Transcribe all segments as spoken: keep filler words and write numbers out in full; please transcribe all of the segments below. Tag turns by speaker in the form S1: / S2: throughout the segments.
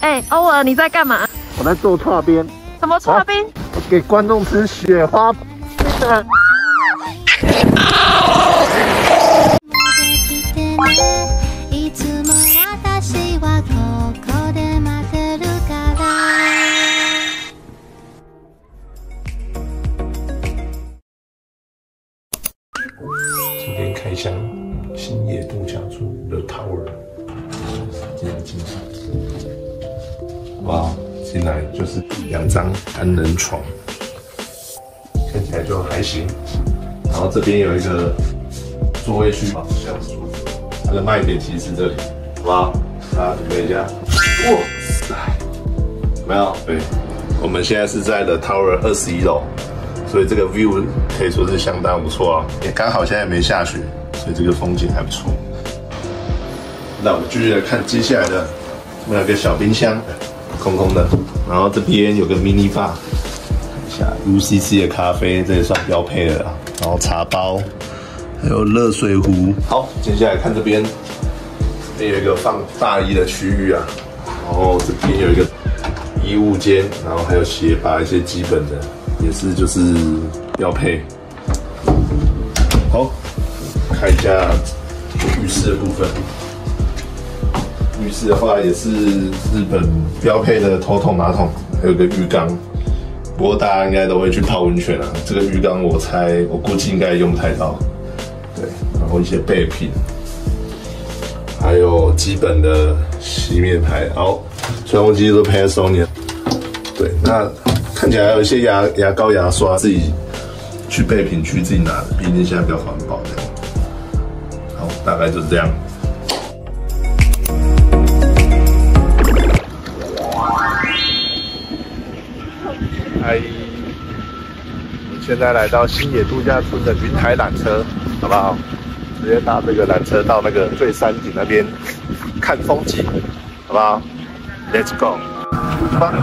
S1: 哎，欧尔，你在干嘛？
S2: 我在做串冰。
S1: 什么串冰？
S2: 我给观众吃雪花冰的。
S3: 今天开箱星野度假村的 Tower， 今天进场，哇，进来就是两张单人床，看起来就还行。然后这边有一个座位区，相当舒服。它的卖点其实是这里，好不好？大家准备一下。哇塞，有没有？对，我们现在是在的 Tower 二十一楼。所以这个 view 可以说是相当不错啊，也刚好现在没下雪，所以这个风景还不错。那我们继续来看接下来的，我们有个小冰箱，空空的，然后这边有个 mini bar， 看一下 U C C 的咖啡，这也算标配了啦。然后茶包，还有热水壶。好，接下来看这边，这边有一个放大衣的区域啊，然后这边有一个衣物间，然后还有鞋拔一些基本的。也是就是标配。好，看一下浴室的部分。浴室的话也是日本标配的头桶马桶，还有个浴缸。不过大家应该都会去泡温泉啊，这个浴缸我猜我估计应该用不太到。对，然后一些备品，还有基本的洗面台。好，吹风机都配在 Sony。对，那。看起来还有一些牙牙膏、牙刷，自己去备品区自己拿的，毕竟现在比较环保的。好，大概就是这样。嗨，我们现在来到星野度假村的云台缆车，好不好？直接搭这个缆车到那个最山顶那边看风景，好不好 ？Let's go， 出发。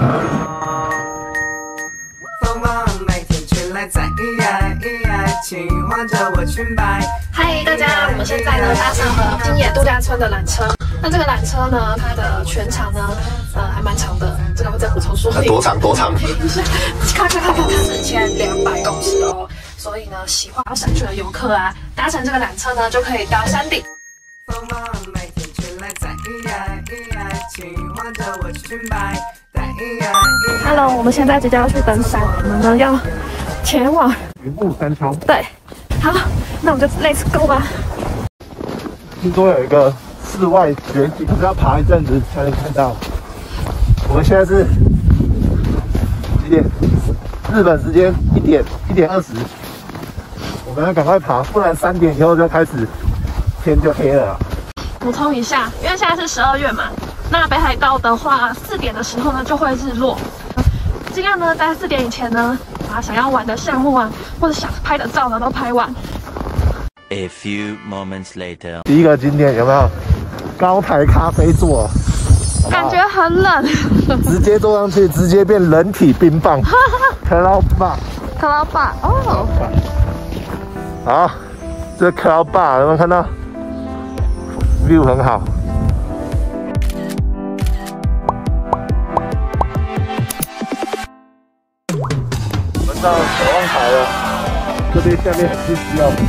S1: 嗨，大家，我们现在呢搭上了星野度假村的缆车。那这个缆车呢，它的全长呢，呃，还蛮长的。这个会再补充说明。
S3: 多长多长？
S1: 看看看看，它是一千两百公尺哦。所以呢，喜欢山区的游客啊，搭乘这个缆车呢，就可以到山顶。Hello， 我们现在即将要去登山，我们呢要前往
S2: 云雾山丘。
S1: 对，好，那我们就 Let's go 吧。
S2: 听说有一个室外雪景，是要爬一阵子才能看到。我们现在是几点？日本时间一点一点二十。我们要赶快爬，不然三点以后就开始天就黑了。
S1: 补充一下，因为现在是十二月嘛。那北海道的话，四点的时候呢就会日落，尽量呢在四点以前呢，把想要玩的项目啊，或者想拍的照呢都拍完。
S4: A few moments later，
S2: 第一个景点有没有高台咖啡座？
S1: 感觉很冷，
S2: 直接坐上去，直接变人体冰棒。克劳霸，
S1: 克劳霸哦。
S2: 好，这克劳霸有没有看到 ？view 很好。到守望台了，这边下面是需要。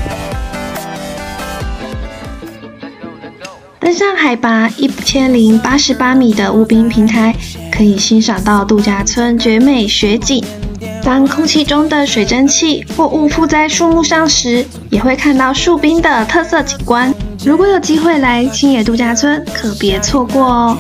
S5: 登上海拔一千零八十八米的无冰平台，可以欣赏到度假村绝美雪景。当空气中的水蒸气或雾铺在树木上时，也会看到树冰的特色景观。如果有机会来星野度假村，可别错过哦。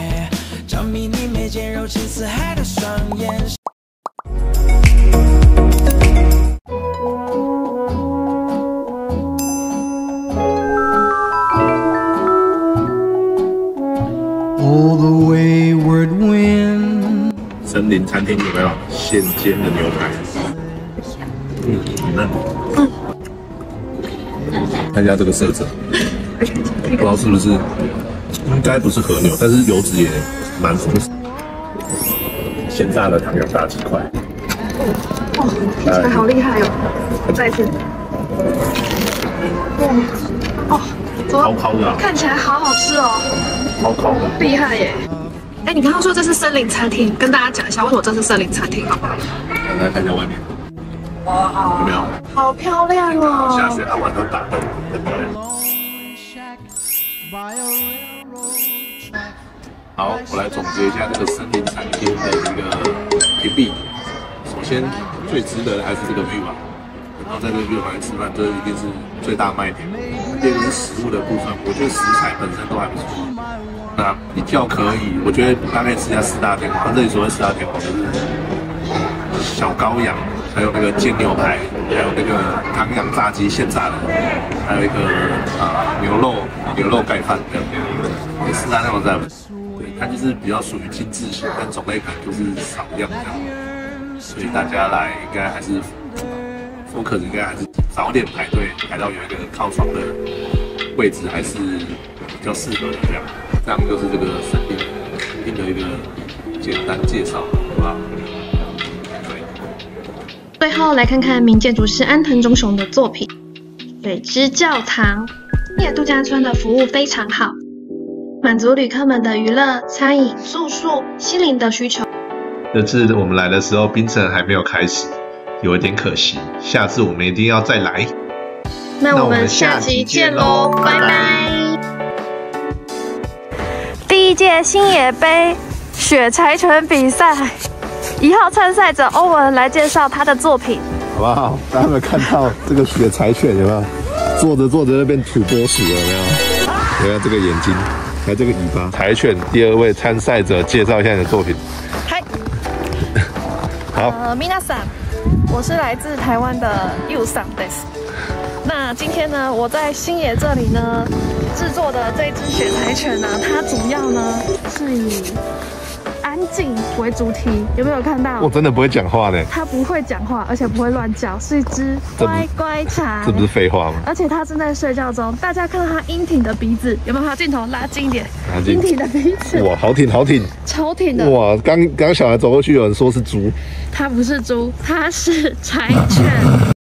S3: 森林餐厅有没有现煎的牛排？嗯，很嫩。嗯，看一下这个色泽，不知道是不是，应该不是和牛，但是油脂也蛮丰富。现炸的唐扬大鸡块，
S1: 哇，听起来好厉害哦！再一次，哇，哦，
S3: 烤烤的、啊，
S1: 看起来好好吃哦，
S3: 烤烤的，
S1: 厉害耶！ 哎，你刚刚说这是森林餐厅，跟大家讲一下为什么这是森林餐厅好不好？
S3: 大家看一下外面，
S1: 哇，
S3: 有没有？
S1: 好漂亮哦！
S3: 下雪，它晚上打灯，很漂亮。好，我来总结一下这个森林餐厅的一个评比。首先，最值得的还是这个 view 啊，然后在这个 view 旁边吃饭，这一定是最大卖点。第二个是食物的部分，我觉得食材本身都还不错。那你挑可以，我觉得大概吃一下四大天王，这里所谓四大天王就是小羔羊，还有那个煎牛排，还有那个唐扬炸鸡现炸的，还有一个啊、呃、牛肉牛肉盖饭这样。这四大天王在，对，它就是比较属于精致型，但种类可能就是少量这样。所以大家来应该还是 focus 应该还是早点排队，排到有一个靠窗的位置，还是比较适合的这样。这样就是这个森林厅的一个简单介绍，好不好？
S5: 最后来看看名建筑师安藤忠雄的作品《水之教堂》。新野度假村的服务非常好，满足旅客们的娱乐、餐饮、住宿、心灵的需求。
S3: 这次我们来的时候，冰城还没有开始，有一点可惜。下次我们一定要再来。
S5: 那我们下期见喽，拜拜。
S1: 第一届星野杯雪柴犬比赛，一号参赛者欧文来介绍他的作品，
S2: 好不好？大家有没有看到这个雪柴犬有没有？坐着坐着就变土拨鼠了，有没有？你看这个眼睛，还有这个尾巴。柴犬第二位参赛者，介绍一下你的作品。
S1: 嗨，
S2: 好，
S1: 呃，皆さん，我是来自台湾的ユウさんです。那今天呢，我在星野这里呢制作的这只雪柴犬呢，它主要呢是以安静为主题，有没有看到？
S2: 我真的不会讲话呢。
S1: 它不会讲话，而且不会乱叫，是一只乖乖柴。
S2: 这不是废话吗？
S1: 而且它正在睡觉中，大家看到它英挺的鼻子，有没有？把镜头拉近一点，英挺的鼻子。
S2: 哇，好挺，好挺，
S1: 超挺的。
S2: 哇，刚刚小孩走过去，有人说是猪，
S1: 它不是猪，它是柴犬。